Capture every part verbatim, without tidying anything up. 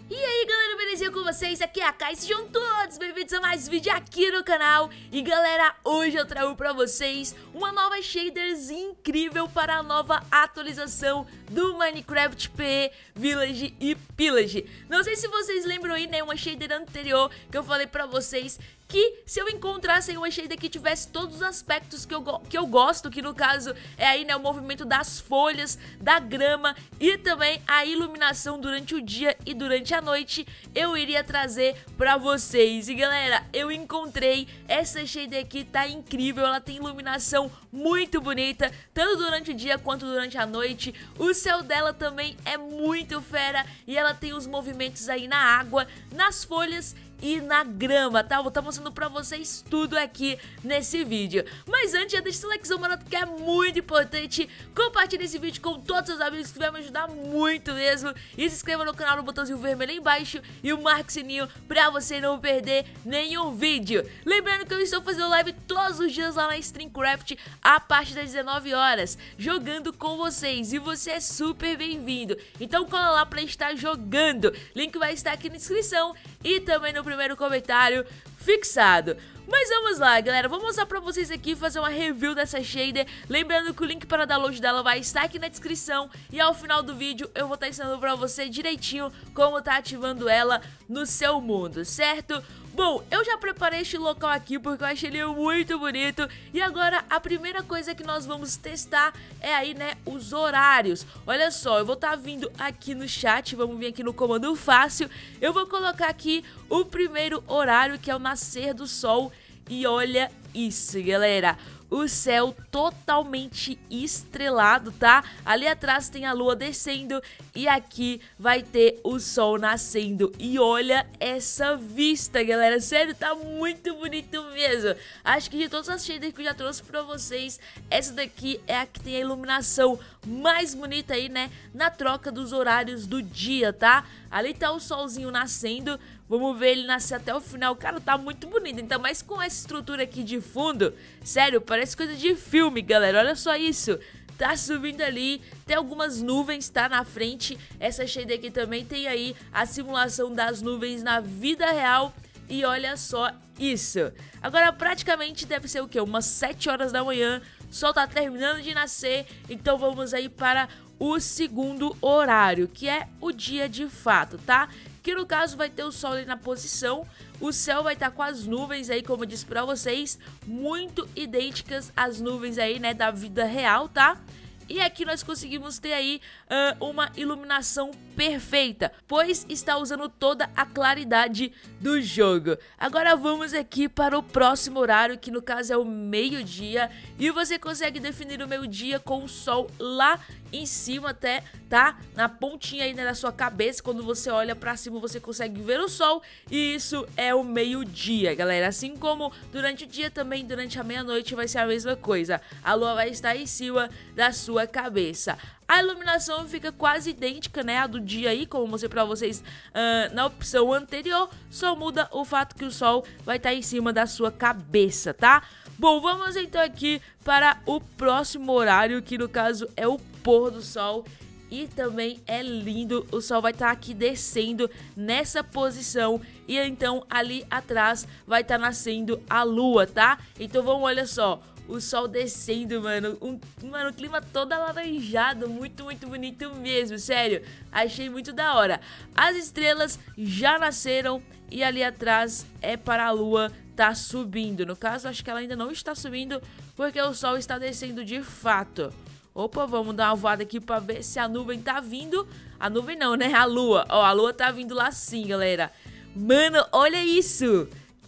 E aí galera, belezinha com vocês? Aqui é a Kai, sejam todos bem-vindos a mais vídeo aqui no canal. E galera, hoje eu trago pra vocês uma nova shaders incrível para a nova atualização do Minecraft P E, Village e Pillage. Não sei se vocês lembram aí, né, uma shader anterior que eu falei pra vocês que se eu encontrasse uma shader que tivesse todos os aspectos que eu, que eu gosto, que no caso é aí, né, o movimento das folhas, da grama e também a iluminação durante o dia e durante a noite, eu iria trazer pra vocês. E galera, eu encontrei essa shader aqui, tá incrível, ela tem iluminação muito bonita, tanto durante o dia quanto durante a noite. O céu dela também é muito fera e ela tem os movimentos aí na água, nas folhas e na grama, tá? Eu vou estar mostrando pra vocês tudo aqui nesse vídeo. Mas antes, já deixa o likezão, mano, que é muito importante. Compartilhe esse vídeo com todos os amigos, que vai me ajudar muito mesmo. E se inscreva no canal no botãozinho vermelho aí embaixo e o marque sininho pra você não perder nenhum vídeo. Lembrando que eu estou fazendo live todos os dias lá na Streamcraft a partir das dezenove horas, jogando com vocês. E você é super bem-vindo. Então cola lá pra estar jogando. Link vai estar aqui na descrição e também no primeiro comentário fixado. Mas vamos lá, galera, vou mostrar pra vocês aqui, fazer uma review dessa shader. Lembrando que o link para download dela vai estar aqui na descrição. E ao final do vídeo eu vou estar ensinando pra você direitinho como tá ativando ela no seu mundo, certo? Bom, eu já preparei este local aqui porque eu achei ele muito bonito. E agora a primeira coisa que nós vamos testar é aí, né, os horários. Olha só, eu vou estar vindo aqui no chat, vamos vir aqui no comando fácil. Eu vou colocar aqui o primeiro horário, que é o nascer do sol. E olha isso, galera, o céu totalmente estrelado, tá? Ali atrás tem a lua descendo e aqui vai ter o sol nascendo. E olha essa vista, galera, sério, tá muito bonito mesmo. Acho que de todas as shaders que eu já trouxe pra vocês, essa daqui é a que tem a iluminação mais bonita aí, né, na troca dos horários do dia, tá? Ali tá o solzinho nascendo. Vamos ver ele nascer até o final. Cara, tá muito bonito. Então, mas com essa estrutura aqui de fundo, sério, parece coisa de filme, galera. Olha só isso. Tá subindo ali, tem algumas nuvens, tá, na frente. Essa shader aqui também tem aí a simulação das nuvens na vida real. E olha só isso. Agora, praticamente deve ser o quê? Umas sete horas da manhã. O sol tá terminando de nascer. Então, vamos aí para o segundo horário, que é o dia de fato, tá? Que no caso vai ter o sol ali na posição, o céu vai estar com as nuvens aí, como eu disse pra vocês, muito idênticas às nuvens aí, né, da vida real, tá? E aqui nós conseguimos ter aí uh, uma iluminação perfeita, pois está usando toda a claridade do jogo. Agora vamos aqui para o próximo horário, que no caso é o meio-dia. E você consegue definir o meio-dia com o sol lá em cima até, tá? Na pontinha aí, né, da sua cabeça. Quando você olha pra cima você consegue ver o sol. E isso é o meio-dia, galera. Assim como durante o dia também, durante a meia-noite vai ser a mesma coisa. A lua vai estar em cima da sua cabeça. A iluminação fica quase idêntica, né, a do dia aí, como eu mostrei pra vocês uh, na opção anterior. Só muda o fato que o sol vai estar em cima da sua cabeça, tá? Bom, vamos então aqui para o próximo horário, que no caso é o pôr do sol. E também é lindo, o sol vai estar aqui descendo nessa posição. E então ali atrás vai estar nascendo a lua, tá? Então vamos, olha só, o sol descendo, mano, um, mano, o clima todo alaranjado, muito, muito bonito mesmo, sério, achei muito da hora. As estrelas já nasceram e ali atrás é para a lua tá subindo. No caso, acho que ela ainda não está subindo porque o sol está descendo de fato. Opa, vamos dar uma voada aqui pra ver se a nuvem tá vindo. A nuvem não, né? A lua. Ó, a lua tá vindo lá sim, galera. Mano, olha isso.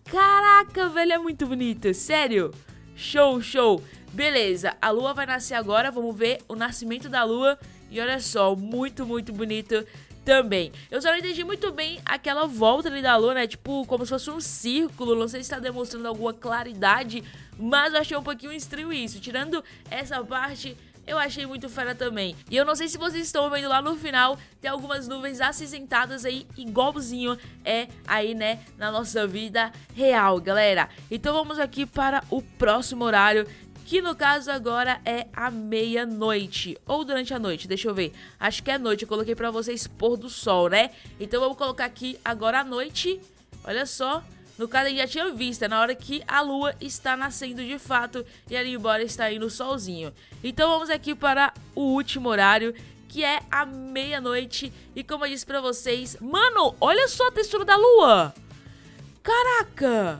Caraca, velho, é muito bonito. Sério. Show, show. Beleza, a lua vai nascer agora. Vamos ver o nascimento da lua. E olha só, muito, muito bonito também. Eu só não entendi muito bem aquela volta ali da lua, né? Tipo, como se fosse um círculo. Não sei se tá demonstrando alguma claridade, mas eu achei um pouquinho estranho isso. Tirando essa parte, eu achei muito fera também. E eu não sei se vocês estão vendo lá no final, tem algumas nuvens acinzentadas aí, igualzinho é aí, né, na nossa vida real, galera. Então vamos aqui para o próximo horário, que no caso agora é a meia-noite, ou durante a noite, deixa eu ver, acho que é noite, eu coloquei pra vocês pôr do sol, né? Então vamos colocar aqui agora à noite, olha só, no caso a gente já tinha visto, é na hora que a lua está nascendo de fato e ali embora está indo o solzinho. Então vamos aqui para o último horário, que é a meia-noite, e como eu disse pra vocês, mano, olha só a textura da lua, caraca!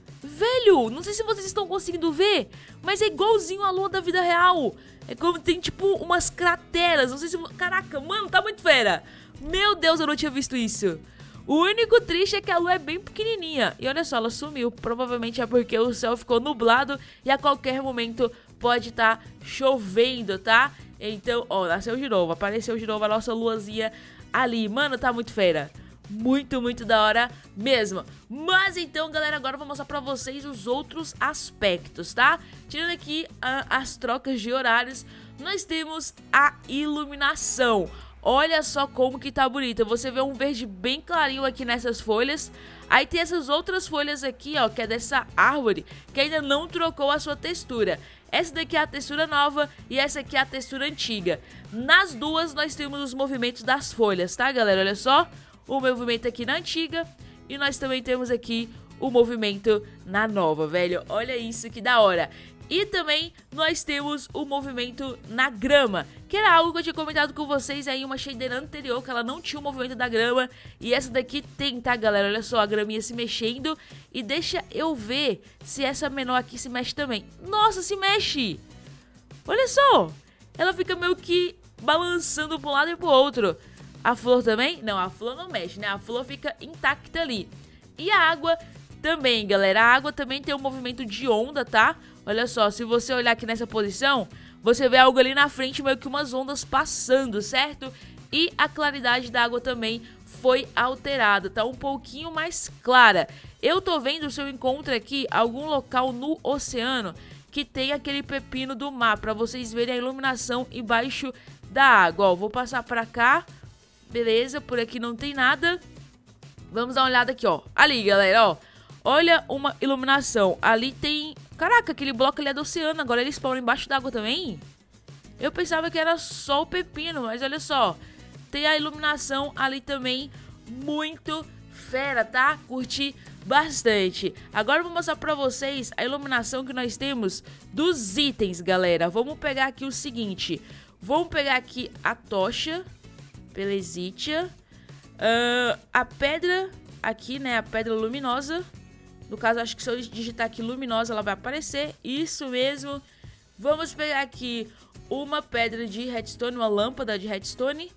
Velho, não sei se vocês estão conseguindo ver, mas é igualzinho a lua da vida real. É como tem tipo umas crateras, não sei se... Caraca, mano, tá muito fera. Meu Deus, eu não tinha visto isso. O único triste é que a lua é bem pequenininha. E olha só, ela sumiu. Provavelmente é porque o céu ficou nublado e a qualquer momento pode estar chovendo, tá? Então, ó, nasceu de novo, apareceu de novo a nossa luazinha ali. Mano, tá muito fera. Muito, muito da hora mesmo. Mas então, galera, agora eu vou mostrar pra vocês os outros aspectos, tá? Tirando aqui uh, as trocas de horários, nós temos a iluminação. Olha só como que tá bonita. Você vê um verde bem clarinho aqui nessas folhas. Aí tem essas outras folhas aqui, ó, que é dessa árvore, que ainda não trocou a sua textura. Essa daqui é a textura nova e essa aqui é a textura antiga. Nas duas nós temos os movimentos das folhas, tá, galera? Olha só. O movimento aqui na antiga e nós também temos aqui o movimento na nova, velho. Olha isso, que da hora. E também nós temos o movimento na grama, que era algo que eu tinha comentado com vocês aí em uma shader anterior, que ela não tinha o movimento da grama. E essa daqui tem, tá, galera? Olha só, a graminha se mexendo. E deixa eu ver se essa menor aqui se mexe também. Nossa, se mexe! Olha só! Ela fica meio que balançando para um lado e pro outro. A flor também? Não, a flor não mexe, né? A flor fica intacta ali. E a água também, galera. A água também tem um movimento de onda, tá? Olha só, se você olhar aqui nessa posição, você vê algo ali na frente, meio que umas ondas passando, certo? E a claridade da água também foi alterada, tá um pouquinho mais clara. Eu tô vendo se eu encontro aqui algum local no oceano que tem aquele pepino do mar, pra vocês verem a iluminação embaixo da água. Ó, vou passar pra cá. Beleza, por aqui não tem nada. Vamos dar uma olhada aqui, ó. Ali, galera, ó. Olha uma iluminação. Ali tem... Caraca, aquele bloco ali é do oceano. Agora ele spawna embaixo d'água também. Eu pensava que era só o pepino, mas olha só. Tem a iluminação ali também. Muito fera, tá? Curti bastante. Agora eu vou mostrar pra vocês a iluminação que nós temos dos itens, galera. Vamos pegar aqui o seguinte. Vamos pegar aqui a tocha. Belezitia. Uh, a pedra aqui, né? A pedra luminosa. No caso, acho que se eu digitar aqui luminosa, ela vai aparecer. Isso mesmo. Vamos pegar aqui uma pedra de redstone, uma lâmpada de redstone.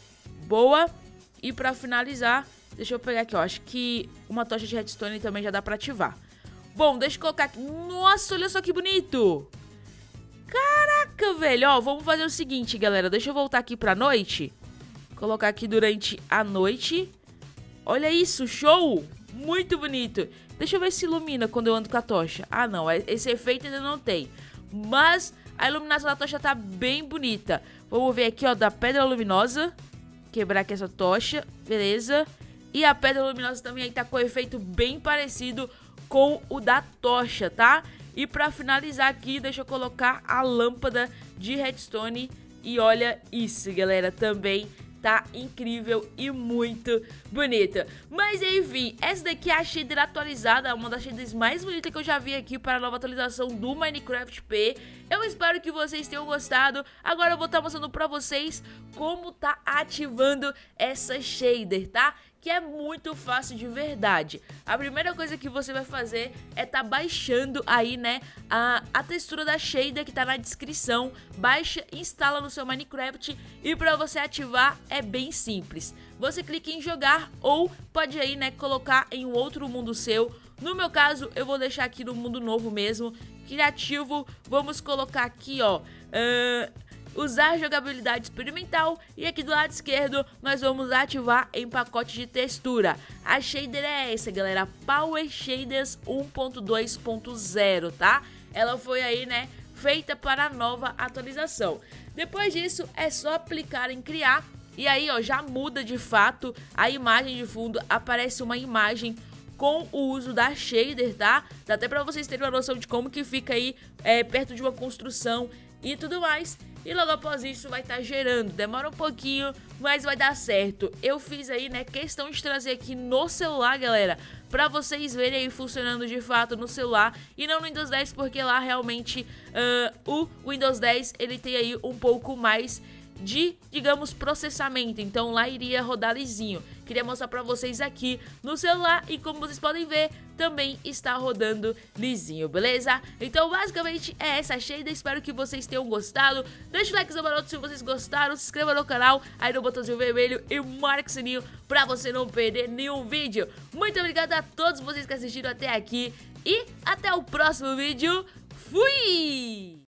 Boa. E pra finalizar, deixa eu pegar aqui, ó. Acho que uma tocha de redstone também já dá pra ativar. Bom, deixa eu colocar aqui. Nossa, olha só que bonito. Caraca, velho. Ó, vamos fazer o seguinte, galera. Deixa eu voltar aqui pra noite. Colocar aqui durante a noite. Olha isso, show! Muito bonito. Deixa eu ver se ilumina quando eu ando com a tocha. Ah, não, esse efeito ainda não tem. Mas a iluminação da tocha tá bem bonita. Vamos ver aqui, ó, da pedra luminosa. Quebrar aqui essa tocha, beleza. E a pedra luminosa também aí tá com efeito bem parecido com o da tocha, tá? E pra finalizar aqui, deixa eu colocar a lâmpada de redstone. E olha isso, galera, também tá incrível e muito bonita. Mas enfim, essa daqui é a shader atualizada, uma das shaders mais bonitas que eu já vi aqui para a nova atualização do Minecraft P. Eu espero que vocês tenham gostado. Agora eu vou estar mostrando pra vocês como tá ativando essa shader, tá? Que é muito fácil de verdade. A primeira coisa que você vai fazer é tá baixando aí, né, a, a textura da shader que tá na descrição. Baixa, instala no seu Minecraft e pra você ativar é bem simples. Você clica em jogar ou pode aí, né, colocar em um outro mundo seu. No meu caso, eu vou deixar aqui no mundo novo mesmo, criativo. Vamos colocar aqui, ó, uh, usar jogabilidade experimental, e aqui do lado esquerdo nós vamos ativar em pacote de textura. A shader é essa, galera, Power Shaders um ponto dois ponto zero, tá? Ela foi aí, né, feita para a nova atualização. Depois disso é só aplicar em criar, e aí, ó, já muda de fato a imagem de fundo, aparece uma imagem com o uso da shader, tá? Dá até pra vocês terem uma noção de como que fica aí é, perto de uma construção e tudo mais. E logo após isso vai estar gerando, demora um pouquinho, mas vai dar certo. Eu fiz aí, né, questão de trazer aqui no celular, galera, pra vocês verem aí funcionando de fato no celular e não no Windows dez, porque lá realmente uh, o Windows dez, ele tem aí um pouco mais de, digamos, processamento, então lá iria rodar lisinho. Queria mostrar pra vocês aqui no celular e como vocês podem ver, também está rodando lisinho, beleza? Então basicamente é essa shader, espero que vocês tenham gostado. Deixa o like no maroto se vocês gostaram, se inscreva no canal, aí no botãozinho vermelho e marque o sininho pra você não perder nenhum vídeo. Muito obrigado a todos vocês que assistiram até aqui e até o próximo vídeo. Fui!